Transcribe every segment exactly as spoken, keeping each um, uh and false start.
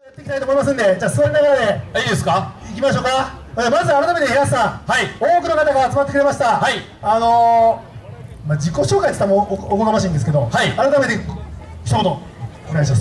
やっていきたいと思いますんで、じゃあ座りながらでいいですか。 いきましょうか。まず改めて平瀬さん、 はい、 多くの方が集まってくれました。 はい、 あのー、まあ、自己紹介って言ったらもう お, おこがましいんですけど、はい、改めて一言お願いします。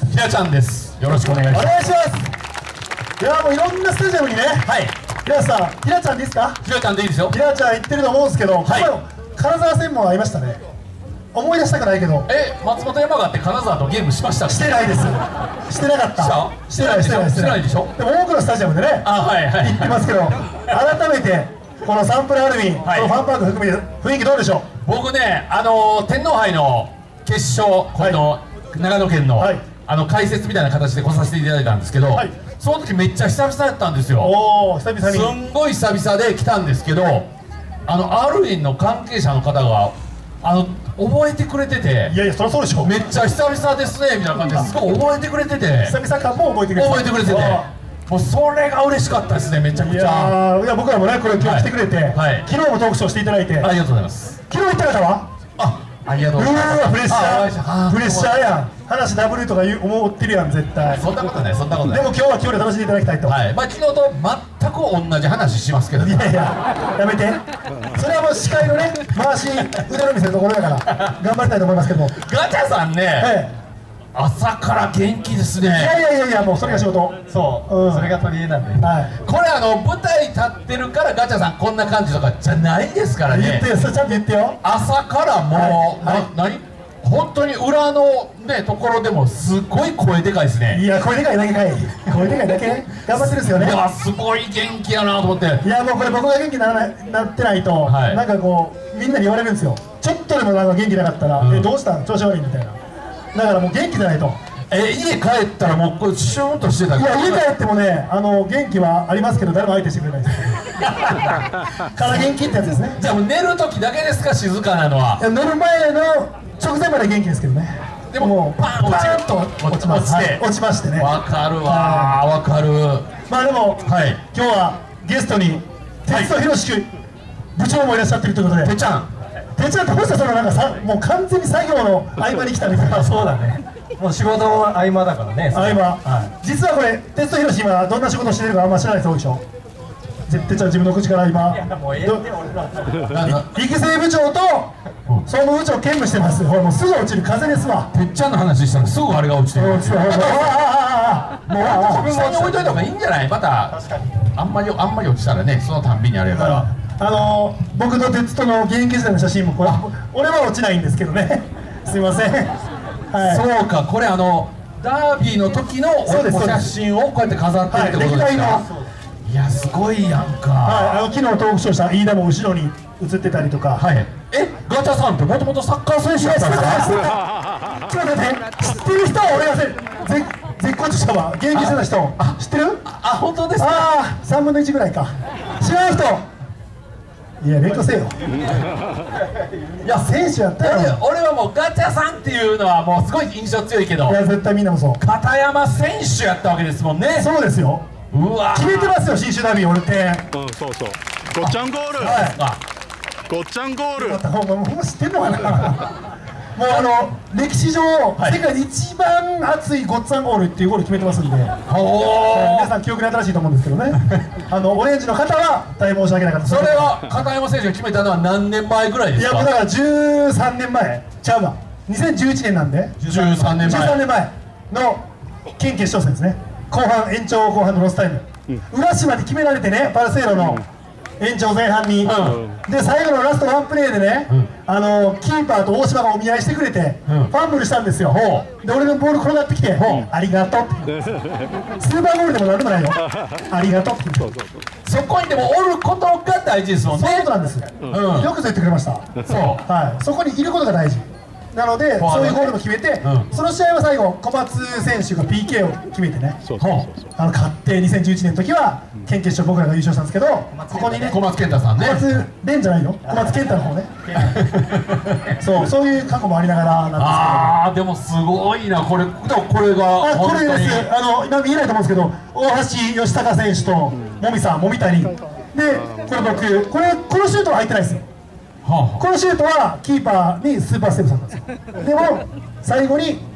ひらちゃんです。よろしくお願いします。 お願いします。いやもういろんなスタジアムにね、はい、平瀬さん、ひらちゃんですか。 ひらちゃんでいいですよ。 ひらちゃん言ってると思うんですけど、はい、金沢専門ありましたね。思い出したくないけど、 え、松本山雅って金沢とゲームしました。 してないです。してなかった。してないしてないしてないでしょ。でも多くのスタジアムでね、あ、はいはい、行ってますけど、改めてこのサンプルアルミン、このファンパーク含めて雰囲気どうでしょう。 僕ね、あの天皇杯の決勝、この長野県のあの解説みたいな形で来させていただいたんですけど、その時めっちゃ久々だったんですよ。おお、久々に。すんごい久々で来たんですけど、あのアルミンの関係者の方があの覚えてくれてて、いやいやそりゃそうでしょ、めっちゃ久々ですねみたいな感じですごい覚えてくれてて、久々感も覚えてくれて覚えてくれてて、もうそれが嬉しかったですね。めちゃくちゃ。いやいや僕らもね、これ今日来てくれて、昨日もトークショーしていただいてありがとうございます。昨日行った方はあありがとうございます。うわプレッシャープレッシャーやん。話ダブルとか思ってるやん絶対。そんなことないそんなことない。でも今日は今日で楽しんでいただきたいと。はい、まあ昨日と全く同じ話しますけど、いやいややめて、それはもう司会のね回し腕の見せるところだから頑張りたいと思いますけども、ガチャさんね朝から元気ですね。いやいやいやいや、もうそれが仕事。そう、うん、それが取り柄なんで、はい、これあの舞台立ってるからガチャさんこんな感じとかじゃないですからね。言ってよ、それちゃんと言ってよ。朝からもう、はい、な何本当に裏のねところでもすごい声でかいですね。いや声でかいだけかい。声でかいだけ頑張ってるんですよね。いやすごい元気やなと思って。いやもうこれ僕が元気にならないなってないと、はい、なんかこうみんなに言われるんですよ。ちょっとでもなんか元気なかったら、うん、えどうしたん調子悪いみたいな。だからもう元気じゃないと。え家帰ったらもうこれシューンとしてた。いや家帰ってもね、あの元気はありますけど誰も相手してくれないですから元気ってやつですね。じゃあもう寝る時だけですか静かなのは。いや寝る前の直前まで元気ですけどね。でももうパーンパーンと落ちまして落ちましてね。わかるわわかる。まあでも今日はゲストに鉄道博士部長もいらっしゃってるということで、てっちゃんてっちゃんって星田さんのなんかさもう完全に作業の合間に来たみたいな。そうだね、もう仕事の合間だからね。合間、実はこれ鉄道博士今どんな仕事してるかあんま知らない人多いでしょ。絶対ちゃん自分の口から今育成部長と総務部長兼務してます。ほらもうすぐ落ちる風ですわ。てっちゃんの話したらすぐあれが落ちてる。もう自分に置いといた方がいいんじゃない。またあんまりあんまり落ちたらねそのたんびにあれやから。あの僕と鉄との現役時代の写真もこれ俺は落ちないんですけどねすいません。そうか、これあのダービーの時のお写真をこうやって飾ってるってことですか。いやすごいやんか。はい、あの昨日トークショーした飯田も後ろに映ってたりとか。はい。え、ガチャさんってもともとサッカー選手だったんですか。ちょっと待って、知ってる人は俺がせ絶好調したわ。現役してた人知ってる。あ、本当ですか。ああ、さんぶんのいちぐらいか。知らない人いや勉強せよ。いや選手やったよ。俺はもうガチャさんっていうのはもうすごい印象強いけど、いや絶対みんなもそう。片山選手やったわけですもんね。そうですよ。うわ決めてますよ信州ダービー俺って。うんそうそう。ごっちゃんゴール。はい。ごっちゃんゴール。もう知ってんのかな。もうあの歴史上世界で一番熱いごっつぁんゴールっていうゴール決めてますんで、皆さん記憶に新しいと思うんですけどね。あのオレンジの方は大変申し訳なかった。それは片山選手が決めたのは何年前ぐらいですか。いやもうだからじゅうさんねんまえちゃうわにせんじゅういちねんなんでじゅうさんねんまえの県決勝戦ですね。後半延長後半のロスタイム、浦島で決められてね、バルセイロの延長前半に、で最後のラストワンプレーでね、あのキーパーと大島がお見合いしてくれてファンブルしたんですよ。で俺のボール転がってきて「ありがとう」ってスーパーゴールでもなんでもないよ「ありがとう」ってそこにでもおることが大事ですもんね。そういうことなんです。よく言ってくれました。そうはい、そこにいることが大事なので、そういうゴールも決めて、その試合は最後小松選手が ピーケー を決めてね、あの勝ってにせんじゅういちねんの時は県決勝僕らが優勝したんですけど、ここにね小松健太さんね、小松蓮じゃないの、小松健太の方ね。そうそういう過去もありながらなんですけど。ああでもすごいなこれ。でもこれがあこれです。あの今見えないと思うんですけど、大橋義孝選手ともみさんもみたりで、これ僕これこのシュートは入ってないですよ。このシュートはキーパーにスーパーステップさんなんですよ。でも最後に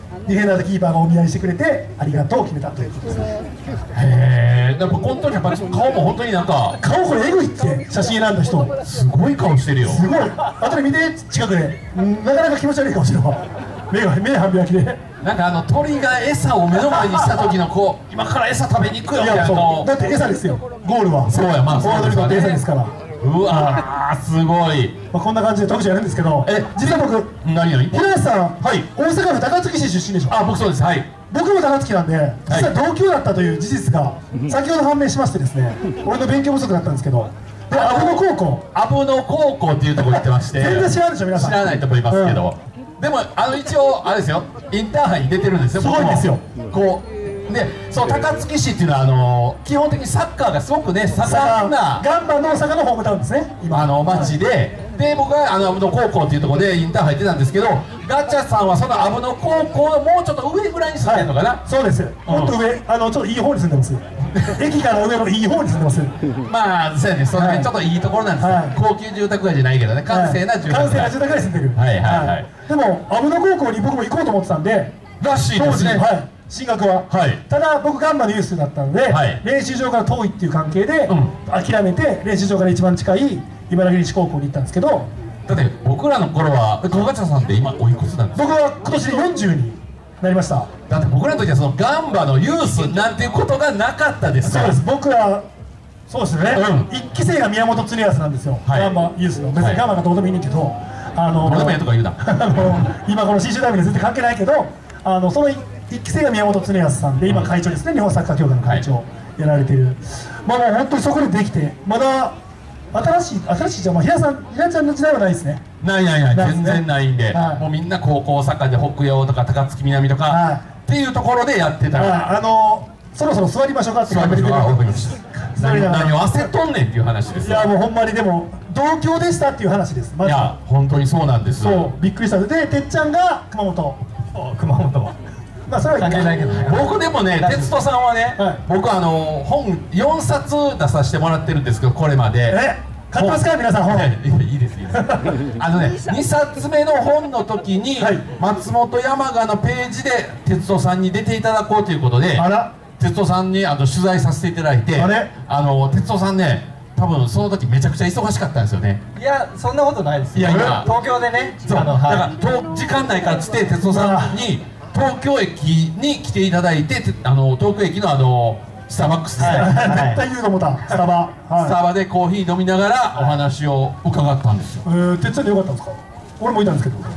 ディフェンダーとキーパーがお見合いしてくれてありがとうを決めたということですね。 へえ、やっぱ本当にやっぱ顔も本当になんか顔これエグいって写真選んだ人すごい顔してるよ。 すごい。後で見て近くで、うん、なかなか気持ち悪いかもしれない。目が目半開きで。 なんかあの鳥が餌を目の前にした時のこう今から餌食べに行くよみたいなの。 だって餌ですよ。ゴールは。 そうやまあフォワードにとって餌ですから。 うわーすごい。 まあこんな感じで特集やるんですけど、え実は僕何何平安さん、はい、大阪府高槻市出身でしょ。 あ僕そうです。はい。 僕も高槻なんで実は同級だったという事実が先ほど判明しましてですね、俺の勉強不足だったんですけど。で阿武野高校阿武野高校っていうところ行ってまして全然知らないでしょ皆さん。 知らないと思いますけど、うん、でもあの一応あれですよインターハイに出てるんですよ。 すごいんですよ。 こうでそう高槻市っていうのはあの基本的にサッカーがすごくね盛んなガンバの大阪のホームタウンですね今あの町で、で僕はあの阿武野高校っていうところでインターハイ出たんですけど、ガチャさんはその阿武野高校のもうちょっと上ぐらいに住んでるのかな、 はい、そうです、もっと上、あのちょっといい方に住んでます駅から上のいい方に住んでますまあそうやね、その辺ちょっといいところなんですよ、はい、高級住宅街じゃないけどね、閑静な住宅街、 閑静な住宅街に住んでる。 はいはいはい、 でも阿武野高校に僕も行こうと思ってたんでらしいですね、 はい、進学は、はい、ただ僕ガンバのユースだったので、はい、練習場から遠いっていう関係で、うん、諦めて練習場から一番近い茨城西高校に行ったんですけど、 だって僕らの頃はガチャさんって今おいくつなんですか？ 僕は今年でよんじゅうになりました。 だって僕らの時はそのガンバのユースなんていうことがなかったですから。 そうです、僕らそうですね、うん、いっき生が宮本恒康なんですよ、はい、ガンバユースの。別にガンバがどうでもいいねんけど、あのどうでもいいとか言うな今この信州ダービーに全然関係ないけど、あのそのいっき生が宮本恒康さんで今会長ですね、日本サッカー協会の会長をやられてる、はい、まあもう本当にそこでできて、まだ新しい新しいじゃまあ平さん平ちゃんの時代はないですね。 ないないない、全然ないんで、はい、もうみんな高校サッカーで北陽とか高槻南とか、はい、っていうところでやってた、はい、 あのそろそろ座りましょうかって感じで、 何を焦っとんねんっていう話です。 いやもうほんまにでも同郷でしたっていう話です。 いや本当にそうなんです。 そうびっくりした。でてっちゃんが熊本。熊本はまあそれは関係ないけどね。 僕でもね哲人さんはね、はい、僕あの本よんさつ出させてもらってるんですけど、これまでえ買ってますか皆さん本。 いいですいいですあのねにさつめの本の時に、はい、松本山雅のページで哲人さんに出ていただこうということで、あら哲人さんにあの取材させていただいて、あれあの哲人さんね多分その時めちゃくちゃ忙しかったんですよね。 いやそんなことないですよ。いや今東京でね、 そうだから時間内からっつって哲人さんに東京駅に来ていただいて、あの東京駅のあのスターバックスですね、 絶対言うと思った。スタバ、 スタバでコーヒー飲みながらお話を伺ったんですよ。 えー、てっちゃんでよかったんですか？俺もいたんですけど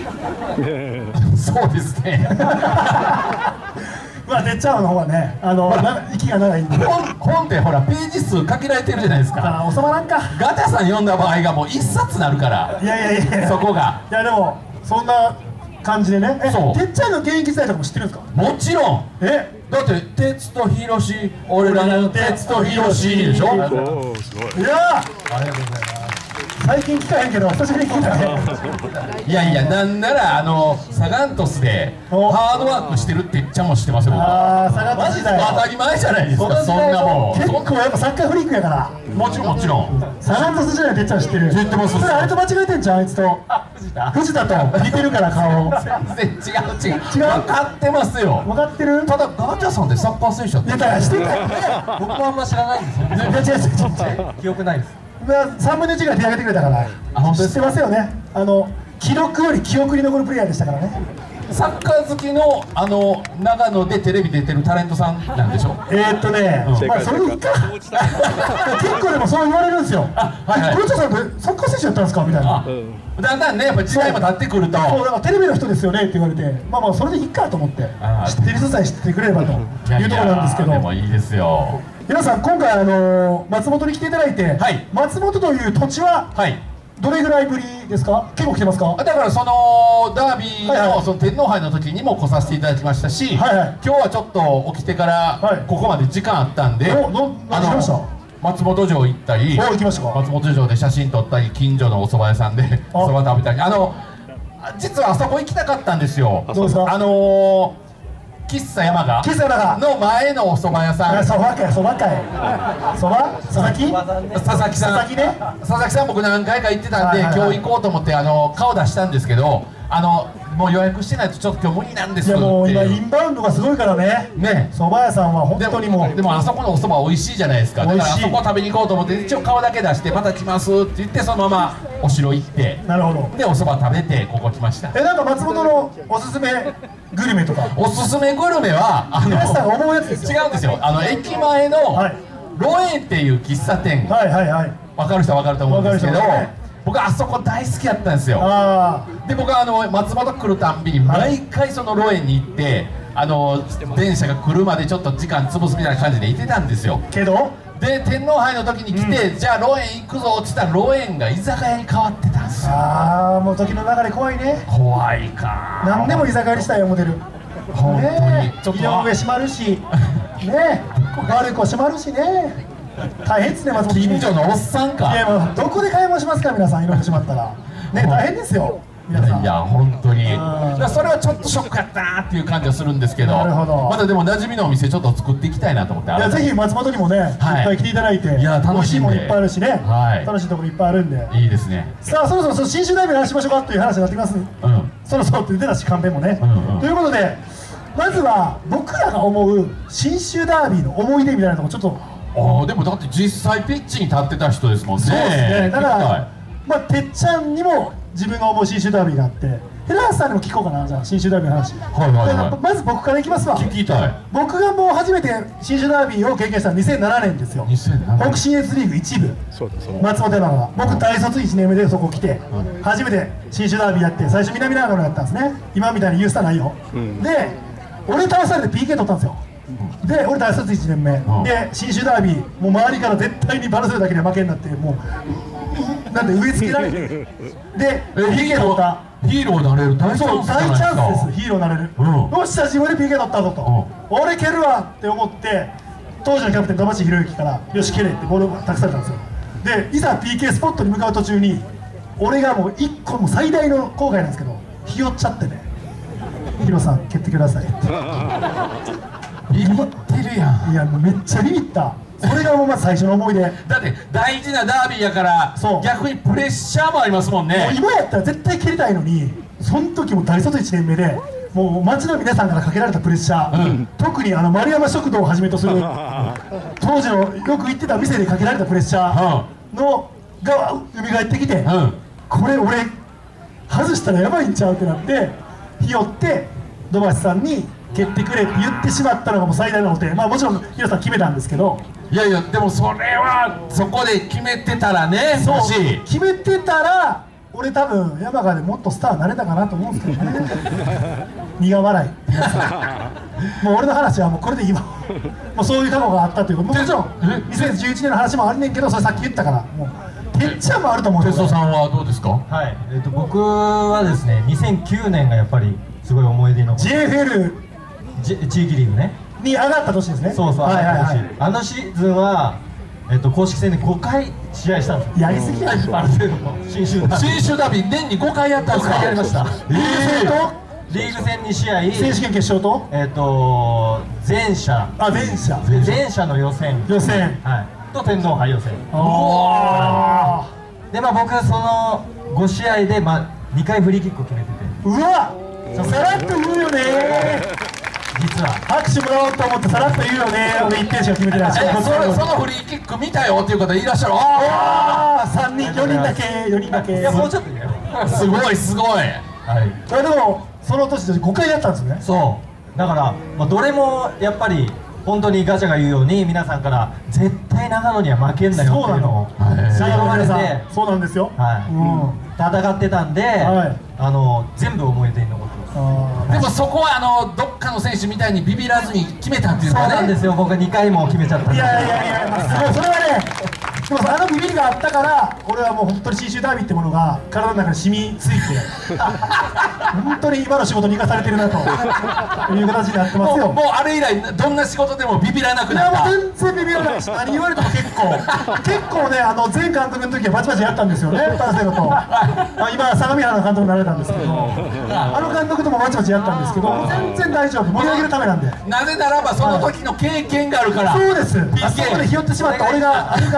そうですねまあてっちゃんの方はね、あの息が長いんで、 本ってほらページ数限られてるじゃないですか。 収まらんか。 ガチャさん読んだ場合がもういっさつなるから。 いやいやいやそこがいやでもそんな感じでね。えてっちゃんの現役時代とかも知ってるんですか？ もちろん。えだって鉄とひろし、俺らの鉄とひろしでしょ。いやありがとうございます。 最近聞かへんけど久しぶりに聞いたねいやいや、なんならあのサガン鳥栖でハードワークしてるって言っちゃも知ってますよ。 ああサガン鳥栖時代当たり前じゃないですか。そんなもん結構やっぱサッカーフリークやから。 もちろんもちろんサガン鳥栖時代てっちゃん知ってる。 知ってます。 それあれと間違えてんじゃん、あいつと藤田と似てるから顔全然違う違う違う分かってますよ。 分かってる。 ただガチャさんってサッカー選手だった。 いやしてたよね。 僕もあんま知らないんですよ。いや違う違う違う記憶ないです。 さんぶんのいちぐらい手挙げてくれたから。あ、本当知ってますよね。あの記録より記憶に残るプレイヤーでしたからね。 サッカー好きのあの長野でテレビ出てるタレントさんなんでしょ。 えーっとね、うん、まあそれいいか結構でもそう言われるんですよ。黒田さんってサッカー選手やったんですかみたいな。 だんだんねやっぱ時代も経ってくると、 そうだからテレビの人ですよねって言われて、まあまあそれでいいかと思って、知ってる人さえ知ってくれればというところなんですけど。 でもいいですよ。 皆さん今回あの松本に来ていただいて、はい、松本という土地は、はい、どれぐらいぶりですか？結構来てますか？ だからそのダービー の,、はいはい、その天皇杯の時にも来させていただきましたし、はいはい、今日はちょっと起きてからここまで時間あったんで、はい、あの松本城行ったり、松本城で写真撮ったり、近所のお蕎麦屋さんでお蕎麦食べたり、あの実はあそこ行きたかったんですよ。 どうですか？ あのー喫茶山賀の前のお蕎麦屋さん。 そばかい、そばかい。そば？佐々木？ 佐々木さん。 佐々木ね。 佐々木さん僕何回か行ってたんで、今日行こうと思ってあの顔出したんですけど、 あのもう予約してないとちょっと今日無理なんですいやもう今っていうインバウンドがすごいからね。 ね。 蕎麦屋さんは本で当にもうもでもあそこのお蕎麦美味しいじゃないですか。だからあ美味しいそこ食べに行こうと思って一応顔だけ出してまた来ますって言ってそのままお城行ってなるほど。 でお蕎麦食べてここ来ました。 えなんか松本のおすすめグルメとかおすすめグルメはあの皆さんが思うやつですよ。 違うんですよ。あの駅前のはいロエンっていう喫茶店、 はいはいはい。 分かる人は分かると思うんですけど、 分かる人はね僕あそこ大好きやったんですよ。 あで僕はあの松本来るたんびに毎回そのロエンに行ってあの電車が来るまでちょっと時間潰すみたいな感じで行ってたんですよ。 あけどで天皇杯の時に来て、うん、じゃあロエン行くぞって言ったらロエンが居酒屋に変わってたんですよ。 ああもう時の流れ怖いね。 怖いか。 何でも居酒屋にしたい思ってる。 本当に、 ね、 ちょっと井上閉まるしねマルコ閉まるしね大変ですね松本近所のおっさんか。 いやもうどこで買い物しますか皆さん井上閉まったらね大変ですよ皆さん。 いや本当にだからそれはちょっとショックやったなっていう感じはするんですけど、 なるほど。 まだでも馴染みのお店ちょっと作っていきたいなと思って。 いやぜひ松本にもね、 はいいっぱい来ていただいて、 いや楽しんで美味しいものいっぱいあるしね、 はい楽しいところいっぱいあるんで、 いいですね。 さあそろそろその新州ダービーの話しましょうかという話になってきます、 うんそろそろって言ってたしカンペもね、 うんうんということでまずは僕らが思う新州ダービーの思い出みたいなところちょっとああでもだって実際ピッチに立ってた人ですもんね。 そうですね。だか聞きたら、まあ、てっちゃんにも自分が思う新州ダービーがあって、ヘラーさんにも聞こうかな、じゃあ、新州ダービーの話。 はいはいはいでまず僕からいきますわ。 聞きたい。 僕がもう初めて新州ダービーを経験したのはにせんななねんですよ。 にせんななねん北信越リーグ一部、 そうだそうだ。 松本山が。僕、大卒いちねんめでそこ来て、初めて新州ダービーやって、最初、南長野やったんですね。今みたいにユースターないよ。 んで、俺倒されて ピーケー 取ったんですよ。で俺大卒いちねんめ、 んで新州ダービーもう周りから絶対にバルセロだけで負けになってもうなんで植え付けられてで ピーケー 取ったヒーローになれる大チャそうンスじゃない大チャンスかですヒーローになれる、 うんよっしゃ自分で ピーケー 取ったぞと、俺蹴るわって思って当時のキャプテン土橋宏之からよし蹴れってボールを託されたんですよ。でいざ ピーケー スポットに向かう途中に俺がもういっこも最大の後悔なんですけどひよっちゃってねヒロさん蹴ってくださいってビビってるやん。 いやもうめっちゃビビった。それがもうまず最初の思い出。もうだって大事なダービーやからそう逆にプレッシャーもありますもんね。 今やったら絶対蹴りたいのにその時も大卒いちねんめでもう町の皆さんからかけられたプレッシャー、うん、特にあの丸山食堂をはじめとする当時のよく行ってた店でかけられたプレッシャーのが蘇ってきて、うん、これ俺外したらやばいんちゃうってなってひよって土橋さんに蹴ってくれって言ってしまったのがもう最大のお手、まあもちろんヒロさん決めたんですけど、 いやいやでもそれはそこで決めてたらね、 そうもし決めてたら俺多分山川でもっとスターになれたかなと思うんですけどね苦笑いもう俺の話はもうこれで今もうそういう過去があったということもちろんにせんじゅういちねんの話もあるねんけどそれさっき言ったからもうてっちゃんもあると思うんですよ。 哲夫さんはどうですか。 はい、えー、と僕はですねにせんきゅうねんがやっぱりすごい思い出のジェイエフエル J- 地域リーグねに上がった年ですね。 そうそう、 はいはいはい、 あのシーズンは、えっと、公式戦でごかい試合したんですよ。 やりすぎやん。 ある程度の新州ダービー新州ダービー年にごかいやったんですか。 やりました。 リーグ戦とリーグ戦に試合、 選手権決勝とえっと前者あ前者前者の予選予選はいと天皇杯予選。 あでまあ僕はそのご試合でまあにかいフリーキックを決めてて、 うわさらっと言うよね実は拍手もらおうと思ってさらっと言うよね俺いってんしか決めてないしえそれそのフリーキック見たよっていう方いらっしゃる。あああさんにんよにんだけよにんだけいやもうちょっとねあすごいすごい。 はいあでもその年でごかいやったんですよね。 そうだから、まあ、どれもやっぱり本当にガチャが言うように皆さんから絶対長野には負けんなよっていうのをそうなの吸い込まれて、 そうなんですよ。 はいうん戦ってたんで、 はいあの全部思い出に残ってます。 でもそこはあのどっかの選手みたいにビビらずに決めたっていうそうかね。 なんですよ、僕にかいも決めちゃったんで。 いやいやいやいやすごいそれはねでもあのビビりがあったから俺はもう本当に信州ダービーってものが体の中に染みついて本当に今の仕事に生かされてるなという形になってますよ。 もうもうあれ以来どんな仕事でもビビらなくいやなった。 もう全然ビビらないし何言われても結構結構ねあの前監督の時はバチバチやったんですよねバルセロと、まあ、今相模原の監督になられたんですけどあの監督ともバチバチやったんですけど全然大丈夫盛り上げるためなんで。 なぜならばその時の経験があるから。 そうですピーケーあそこでひよってしまった俺があるからっていう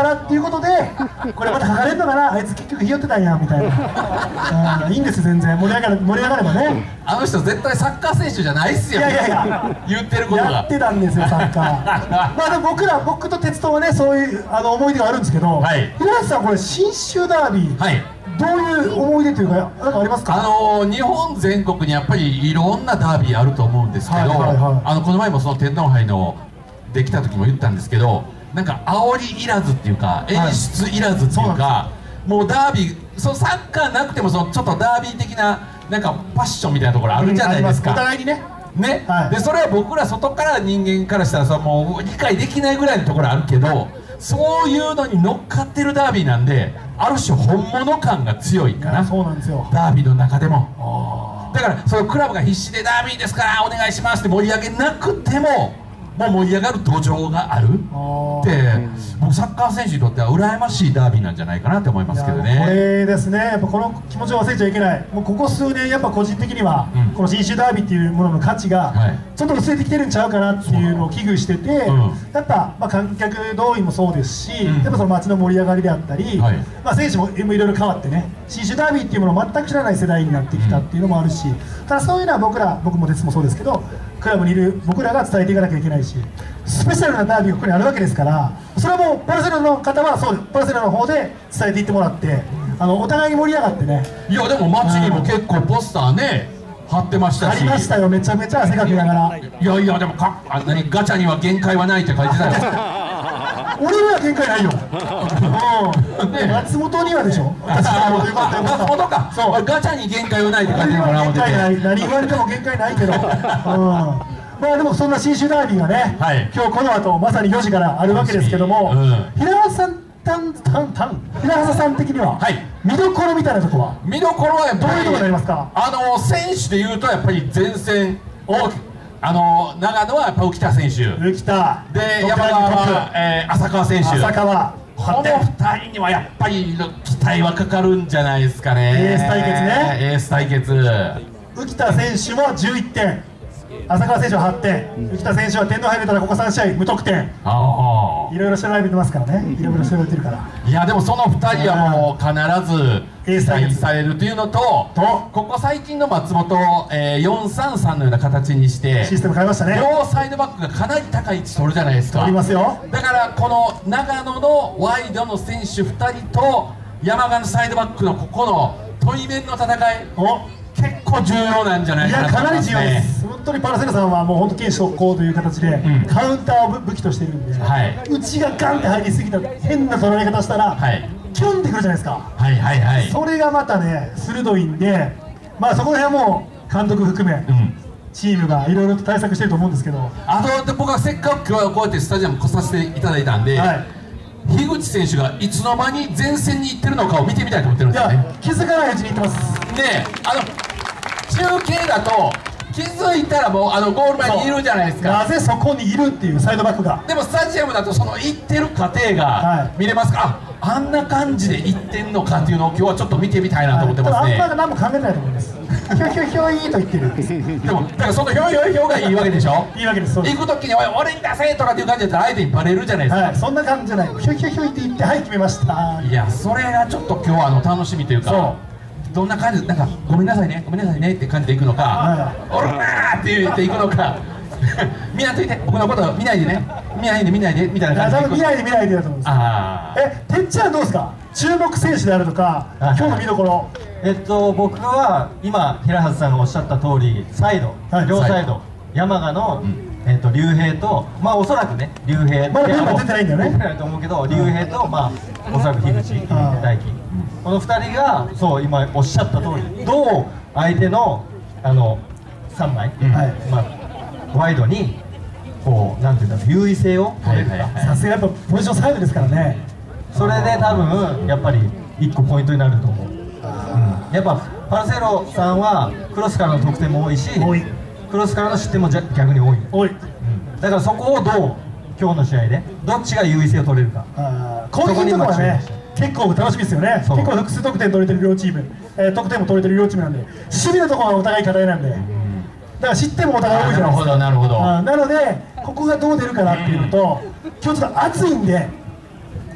ことでこれまた書かれるのかな、あいつ結局ひよってたんやみたいな、いいんですよ全然、盛り上がれ盛り上がればね。 あの人絶対サッカー選手じゃないっすよ。 いやいやいや言ってることがやってたんですよサッカーまあでも僕ら僕と鉄道はねそういうあの思い出があるんですけど、はい、平橋さんこれ信州ダービー、はい、どういう思い出というかなんかありますか？ あのー、日本全国にやっぱりいろんなダービーあると思うんですけど、あのこの前もその天皇杯のできた時も言ったんですけど、なんか煽りいらずっていうか演出いらずっていうか、はい、もうダービーそのサッカーなくてもそのちょっとダービー的ななんかパッションみたいなところあるじゃないですか、 うん、お互いにねね、はい、でそれは僕ら外から人間からしたらそのもう理解できないぐらいのところあるけど、そういうのに乗っかってるダービーなんである種本物感が強いかな。 そうなんですよダービーの中でも。だからそのクラブが必死でダービーですからお願いしますって盛り上げなくてももう盛り上がる土壌があるって僕サッカー選手にとっては羨ましいダービーなんじゃないかなって思いますけどね。 これですね、やっぱこの気持ちを忘れちゃいけない。もうここ数年やっぱ個人的には、うん、この信州ダービーっていうものの価値がちょっと薄れてきてるんちゃうかなっていうのを危惧してて、うん、やっぱ、まあ、観客動員もそうですし、うん、やっぱその街の盛り上がりであったり、はい、まあ選手もいろいろ変わってね、信州ダービーっていうものを全く知らない世代になってきたっていうのもあるし、ただそういうのは僕ら僕も鉄もそうですけどクラブにいる僕らが伝えていかなきゃいけないし、スペシャルなダービーがここにあるわけですから、それはもうバルセロナの方はそうバルセロナの方で伝えていってもらって、あのお互いに盛り上がってね。 いやでも街にも結構ポスターね貼ってましたし、 ありましたよ、めちゃめちゃ汗かきながら。 いやいやでもかあんなにガチャには限界はないって書いてたよ俺には限界ないよ、うんね、松本にはでしょ私はよかったよかった。 松本か、そうガチャに限界はないって書いてるから限界ない、何言われても限界ないけど、うん、まあでもそんな信州ダービーがね、はい、今日この後まさによじからあるわけですけども、うん、平原さんたんたんたん平原さん的には、はい、見どころみたいなとこは見どころはやっぱりどういうところになりますか？ あの選手でいうとやっぱり前線大きく、あの長野はやっぱ浮田選手、 浮田で山川は、えー、浅川選手、 浅川このふたりにはやっぱり期待はかかるんじゃないですかね。 エース対決ね。 エース対決。 浮田選手もじゅういってん、浅川選手ははってん、浮田選手は天皇杯出たらここさん試合無得点。いろいろ調べてますからね、いろいろ調べてるから。 いやでもそのふたりはもう必ず期待されるというのと、ここ最近の松本、えー、よんさんさんのような形にしてシステム変えましたね。 両サイドバックがかなり高い位置取るじゃないですか。 取りますよ。 だからこの長野のワイドの選手ふたりと山鹿のサイドバックのここの対面の戦い結構重要なんじゃないかなと思いますね。 いやかなり重要です。本当にパラセラさんはもう本当堅守速攻という形で、うん、カウンターを武器としてるんで、はい、内がガンって入りすぎた変な捉え方したら、はい、キュンってくるじゃないですか。 はいはいはい。 それがまたね鋭いんで、まあそこら辺はもう監督含め、うん、チームがいろいろと対策してると思うんですけど、 あとで僕はせっかく今日はこうやってスタジアム来させていただいたんで、はい、樋口選手がいつの間に前線に行ってるのかを見てみたいと思ってるんですよね。 いや気づかないうちに行ってますね。あの中継だと気づいたらもうあのゴール前にいるじゃないですか。 なぜそこにいるっていうサイドバックが。 でもスタジアムだとその行ってる過程が見れますから、はい、ああんな感じで行ってんのかっていうのを今日はちょっと見てみたいなと思ってますね。 はい、あんま何も考えないと思います。ひょひょひょいーと言ってる。 でもだからそのひょひょひょがいいわけでしょ。 いいわけです。行く時に俺に出せとかっていう感じだったら相手にバレるじゃないですか。 はい、そんな感じじゃない。ひょひょひょいって言ってはい決めました。 いやそれがちょっと今日はあの楽しみというか。そうどんな感じでなんかごめんなさいねごめんなさいねって感じでいくのか、おらーって言っていくのか見なといて僕のこと見ないでね見ないで見ないでみたいな感じで見ないで見ないでだと思うんです。あえてっちゃんどうですか、注目選手であるとか今日の見どころ。 えっと僕は今平橋さんがおっしゃった通りサイド、はい、両サイド山鹿の、うんえー、と竜兵と、まあおそらくね竜兵まだメンバー出てないんだよね。 出てないと思うけど竜兵と、まあおそらく樋口大輝、このふたりがそう今おっしゃった通りどう相手のあのさんまい、うんはいまあ、ワイドにこうなんていうんだろう優位性を取れるか。 さすがやっぱポジションサイドですからね。 それで多分やっぱりいっこポイントになると思う。うん、やっぱパルセロさんはクロスからの得点も多いし多いクロスからの失点も逆に多い多い、うん、だからそこをどう今日の試合でどっちが優位性を取れるか。 攻撃のところはね結構楽しみですよね。結構複数得点取れてる両チーム、えー、得点も取れてる両チームなんで守備のところはお互い課題なんで、うん、だから失点もお互い多いじゃないですか。 なるほどなるほど。 なのでここがどう出るかなっていうのと、今日ちょっと暑いんで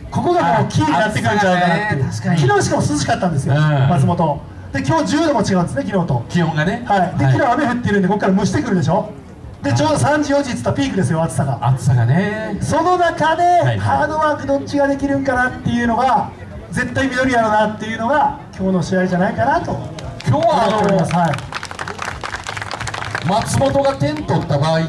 ここがもうキーになってくるんちゃうかなっていう。昨日しかも涼しかったんですよ、松本で。今日じゅうども違うんですね、昨日と気温がね。 はい、で昨日雨降ってるんでここから蒸してくるでしょ。でちょうどさんじよじっつったらピークですよ、暑さが。 暑さがね。 その中でハードワークどっちができるんかなっていうのが絶対緑やろなっていうのが今日の試合じゃないかなと。 今日はあの、 はい、 松本が点取った場合って、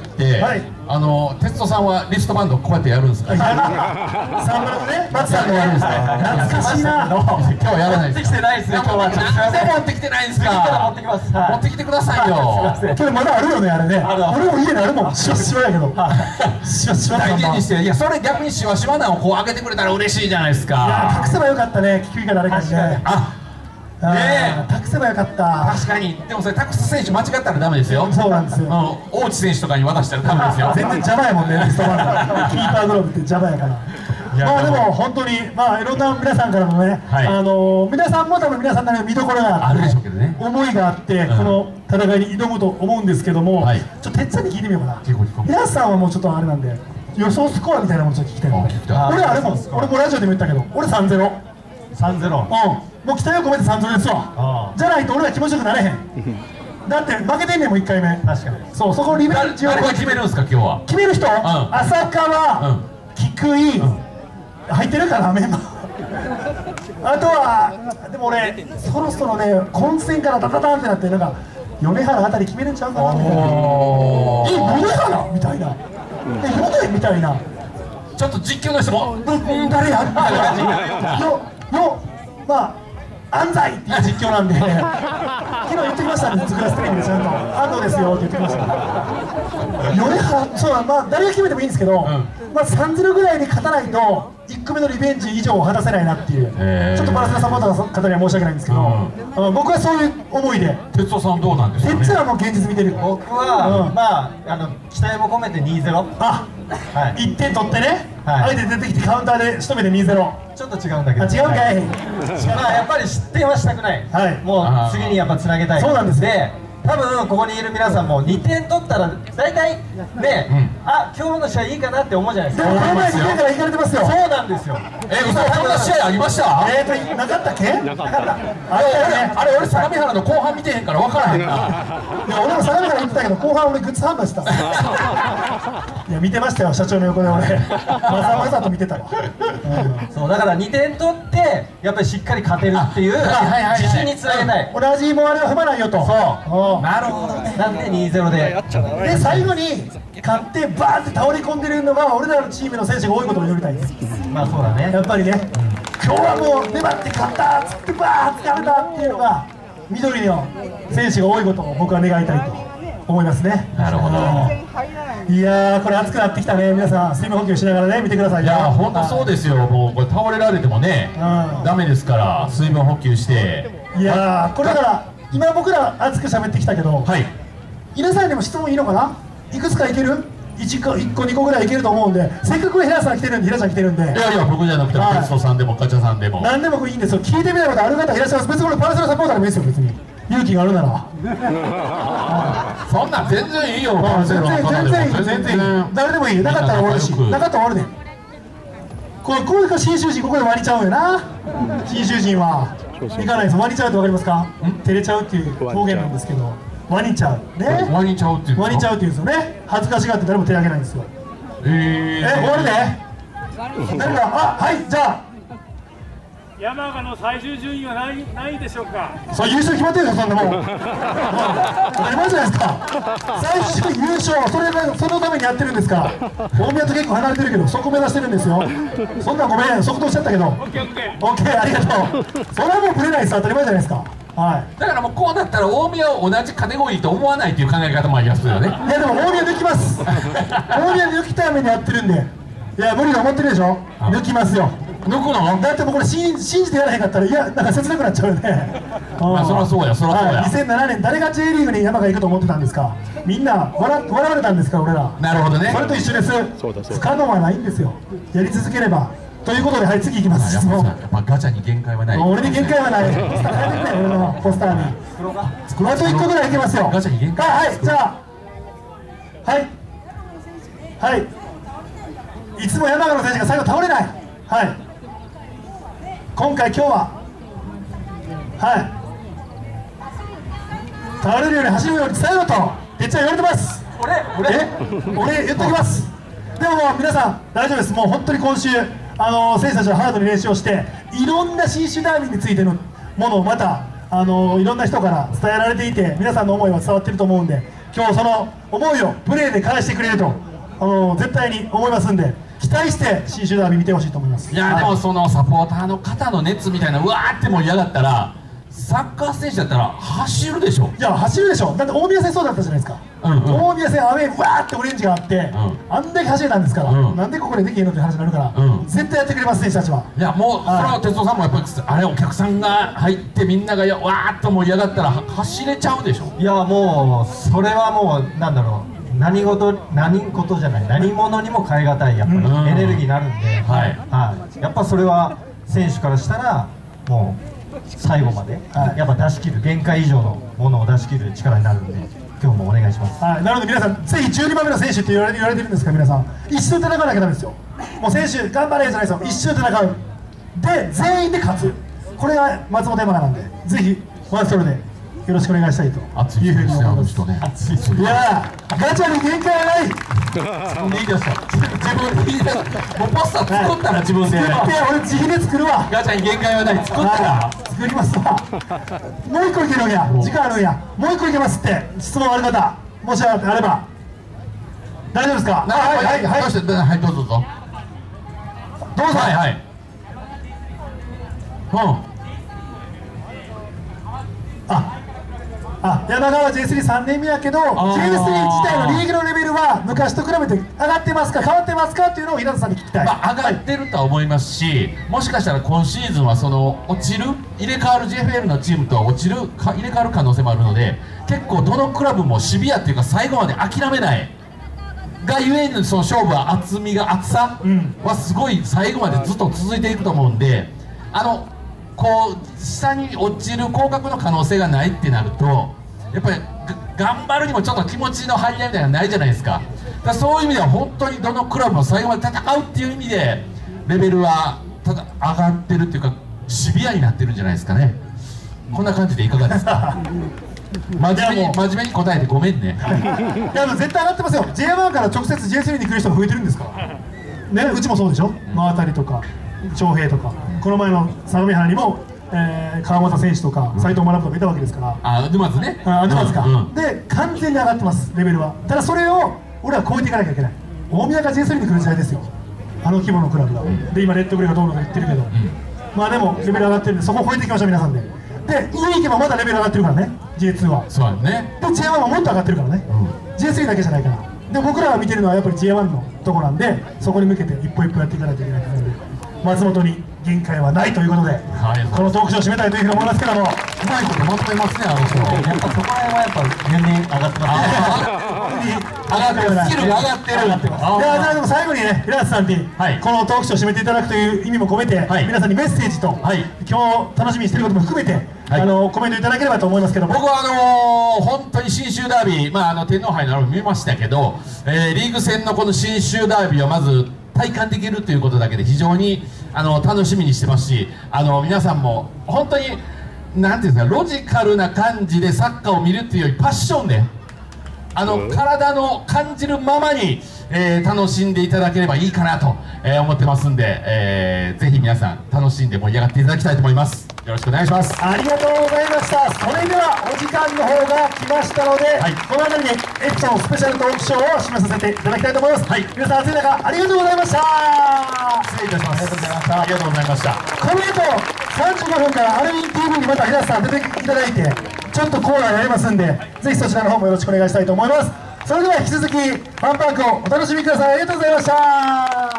はい、あの哲人さんはリストバンドこうやってやるんですか。 サンバルね、松さんがやるんですか。懐かしいな。 今日はやらないです。持ってきてないですね。今日はなんで持ってきてないんですか。 持ってきます。 持ってきてくださいよ。 今日まだあるよね、あれね。俺も家にあるもん。しわしわやけど。しわしわ。 大事にして、いやそれ逆にしわしわなをこう上げてくれたら嬉しいじゃないですか。 いや隠せばよかったね、聞くか誰かにね。あ。ねえ、託せばよかった。 確かに。でもそれ託す選手間違ったらダメですよ。 そうなんですよ。 大内選手とかに渡したらダメですよ。 全然邪魔やもんね、リストバンド。キーパーグローブって邪魔やから。まあでも本当にまあいろんな皆さんからもね、あの皆さんも多分皆さんなりの見どころがあって思いがあってこの戦いに挑むと思うんですけども、ちょっとてっちゃんに聞いてみようかな。皆さんはもうちょっとあれなんで予想スコアみたいなものちょっと聞きたいの。俺あれも俺もラジオでも言ったけど俺さんゼロ。 さんゼロ。 うん。もう期待を込めてさんゼロですわ。じゃないと俺は気持ちよくなれへん。だって負けてんねんもんいっかいめ。 確かに。 そう、そこリベンジを決めるんですか今日は。 決める人？浅川、菊井入ってるかなメンバー。あとはでも俺そろそろね混戦からダダダンってなってなんか米原あたり決めるんちゃうかなみたいな。え、米原みたいな。え、米みたいな。 ちょっと実況の人もうん誰やみたいな感じ。よよ。まあ、安西っていう実況なんで昨日言ってきましたね、ズクラステレビでちゃんと「安藤ですよ」って言ってきました米原、そうだ、まあ誰が決めてもいいんですけど、うん、まあさんゼロぐらいに勝たないといっこめのリベンジ以上を果たせないなっていう、ちょっとバランスのサポーターの方には申し訳ないんですけど、うんうん、僕はそういう思いで。 哲夫さんどうなんですかね。 哲夫はもう現実見てる。 僕は、うん、まああの期待も込めてにゼロ。 あ、はい、いってん取ってね、はい、相手出てきてカウンターで仕留めてにゼロ。 ちょっと違うんだけど。 あ、違うんかい。 まあやっぱり失点はしたくない。はい、もう次にやっぱつなげたい。 そうなんですね。 多分ここにいる皆さんもにてん取ったら大体ね、あ、今日の試合いいかなって思うじゃないですか。 でもこの前にてんからいかれてますよ。 そうなんですよ。 え、そんな試合ありました？ えーとなかったっけ？なかった。あれあれ俺相模原の後半見てへんから分からへんな。いや俺も相模原行ってたけど後半俺グッズ販売してた。いや見てましたよ、社長の横で俺。わざわざと見てたわ。 そうだからにてん取ってやっぱりしっかり勝てるっていう自信につなげたい。 同じもあれは踏まないよと。 そう。なるほどね。なんでにゼロで。 で最後に勝ってバーって倒れ込んでるのが俺らのチームの選手が多いことを祈りたいです。 まあそうだね。 やっぱりね、今日はもう粘って勝ったっつってバーって食べたっていうのが緑の選手が多いことを僕は願いたいと思いますね。 なるほど。 いやーこれ熱くなってきたね。皆さん水分補給しながらね見てください。 いやー本当そうですよ。もうこれ倒れられてもね、うん、ダメですから水分補給して。 いやーこれだから今僕ら熱く喋ってきたけど、はい、皆さんにも質問いいのかな。いくつかいけるいっこにこぐらいいけると思うんで、せっかく平さん来てるんで、平さん来てるんで、いやいや僕じゃなくても哲夫さんでもガチャさんでも何でもいいんですよ。聞いてみたいことある方いらっしゃいます。別にこれパラセラサポーターでもいいですよ。別に勇気があるならそんなん全然いいよ。パラセラ全然いい、全然いい、誰でもいい。なかったら終わるし、なかったら終わるで。これこういうか新囚人ここで割りちゃうんよな。新囚人は行かないです。割りちゃうって分かりますか。照れちゃうっていう方言なんですけど、割りちゃうね。 割りちゃうっていう割りちゃうっていうんですよね。恥ずかしがって誰も手挙げないんですよ。えー、え、終わるで。誰か、あ、はい、じゃあ山鹿の最終順位は何何位でしょうか。 そう優勝決まってるよ、そんなもん。当たり前じゃないですか。最終優勝、それがそのためにやってるんですから。大宮と結構離れてるけど、そこ目指してるんですよ。そんなんごめん、速度しちゃったけど。オッケー、オッケー、オッケー、ありがとう。それはもうぶれないです、当たり前じゃないですか。はい、 だからもうこうなったら大宮を同じカテゴリーと思わないという考え方もありますよね。 いやでも大宮抜きます。大宮抜きたいめにやってるんで。いや無理だ思ってるでしょ。抜きますよ。 抜くの？ だってもうこれ信じてやらへんかったらいやなんか切なくなっちゃうよね。 まあそりゃそうや、そりゃそうや。 にせんななねん誰が J リーグに山が行くと思ってたんですか。みんな笑笑われたんですから俺ら。 なるほどね。 それと一緒です。不可能はないんですよ。やり続ければ。ということで、はい、次行きます。 やっぱガチャに限界はない。 俺に限界はない。ポスター変えてくれ、俺のポスターに。あといっこぐらいいけますよ。 ガチャに限界。 はい、じゃあ。はい。はい。いつも山川の選手が最後倒れない。はい。 今回今日ははい倒れるように走るように伝えろとてっちゃん言われてます。 俺俺え俺言っときます。でももう皆さん大丈夫です。もう本当に今週あの選手たちはハードに練習をしていろんな信州ダービーについてのものをまたあのいろんな人から伝えられていて皆さんの思いは伝わっていると思うんで今日その思いをプレーで返してくれるとあの絶対に思いますんで期待して信州ダービー見てほしいと思います。 いやでもそのサポーターの方の熱みたいなうわーって盛り上がったらサッカー選手だったら走るでしょ。 いや走るでしょ。だって大宮戦そうだったじゃないですか、うんうん、大宮戦アウェーうわーってオレンジがあって、うん、あんだけ走れたんですから、うん、なんでここでできへんのって話になるから、うん、絶対やってくれます選手たちは。いやもうそれは哲夫さんもやっぱりあれお客さんが入ってみんながわーっと盛り上がったら走れちゃうでしょ。 いやもうそれはもうなんだろう何事何事じゃない何者にも代え難いやっぱりエネルギーになるんで、はいはい、やっぱそれは選手からしたらもう最後まで、はい、やっぱ出し切る限界以上のものを出し切る力になるんで今日もお願いします、 はい、なので皆さんぜひじゅうにばんめの選手って言われ言われてるんですか皆さん一周戦わなきゃダメですよ。もう選手頑張れじゃないですよ。一周戦うで全員で勝つこれが松本山雅なんでぜひワンストローでよろしくお願いしたいというふうに思います。いやガチャに限界はない自分で言い出した自分で言い出したもうポスター作ったら自分で作って俺自費で作るわ。 ガチャに限界はない作ったら作りますわ。もう一個いけるんや時間あるんやもう一個いけますって質問ある方もしあれば大丈夫ですか。 はいはいはいはいどうぞどうぞどうぞはいはいうんああ山川 ジェイスリーさんねんめやけど ジェイスリー 自体のリーグのレベルは昔と比べて上がってますか変わってますかっていうのを平田さんに聞きたい。 まあ、上がってるとは思いますし、もしかしたら今シーズンはその落ちる入れ替わる ジェイエフエル のチームとは落ちるか入れ替わる可能性もあるので結構どのクラブもシビアっていうか最後まで諦めないがゆえにその勝負は厚みが厚さはすごい最後までずっと続いていくと思うんであのこう下に落ちる降格の可能性がないってなるとやっぱり頑張るにもちょっと気持ちの張り合いみたいなのないじゃないですか。だからそういう意味では本当にどのクラブも最後まで戦うっていう意味でレベルはただ上がってるっていうかシビアになってるんじゃないですかね。こんな感じでいかがですか。真面目に真面目に答えてごめんね。 いや絶対上がってますよ。 ジェイワン から直接 ジェイスリー に来る人も増えてるんですからね。うちもそうでしょ。真渡りとか長平とかこの前の相模原にも、えー、川又選手とか斉藤学とかいたわけですから。 あ沼津ね。 あ沼津か、うんうん、で完全に上がってますレベルは。ただそれを俺は超えていかなきゃいけない。大宮が ジェイスリー に来る時代ですよあの規模のクラブが、うん、で今レッドブルがどうのと言ってるけど、うん、まあでもレベル上がってるんでそこを超えていきましょう皆さんで。で上行けばまだレベル上がってるからね ジェイツー は。 そうね。 で ジェイワン はもっと上がってるからね、うん、ジェイスリー だけじゃないから。で僕らが見てるのはやっぱり ジェイワン のとこなんでそこに向けて一歩一歩やっていかないといけないと思うんで松本に限界はないということで、はい、このトークショーを締めたいというふうに思いますけどもうまいことまとめますねあの人。 やっぱそこら辺はやっぱ年々上がってますね。 上がってるスキルが上がってる上がってます。 いやでも最後にね平田さんに、はい、このトークショーを締めていただくという意味も込めて、はい、皆さんにメッセージと、はい、今日楽しみにしていることも含めて、はい、あのコメントいただければと思いますけども。 僕はあのー、本当に信州ダービー、まあ、あの天皇杯のあれも見ましたけど、えー、リーグ戦のこの信州ダービーはまず体感できるということだけで非常にあの楽しみにしてますしあの皆さんも本当になんていうんですかロジカルな感じでサッカーを見るっていうよりパッションであの体の感じるままに、えー、楽しんでいただければいいかなと、えー、思ってますんで、えー、ぜひ皆さん楽しんで盛り上がっていただきたいと思います。よろしくお願いします。 ありがとうございました。それではお時間の方が来ましたので、はい、この辺りでエプソンスペシャルトークショーを締めさせていただきたいと思います。はい、皆さん暑い中ありがとうございました。 失礼いたします。ありがとうございました。 この後さんじゅうごふんからアルミン ティーブイ にまた平田さん出ていただいてちょっとコーナーやりますんでぜひそちらの方もよろしくお願いしたいと思います。それでは引き続きファンパークをお楽しみください。ありがとうございました。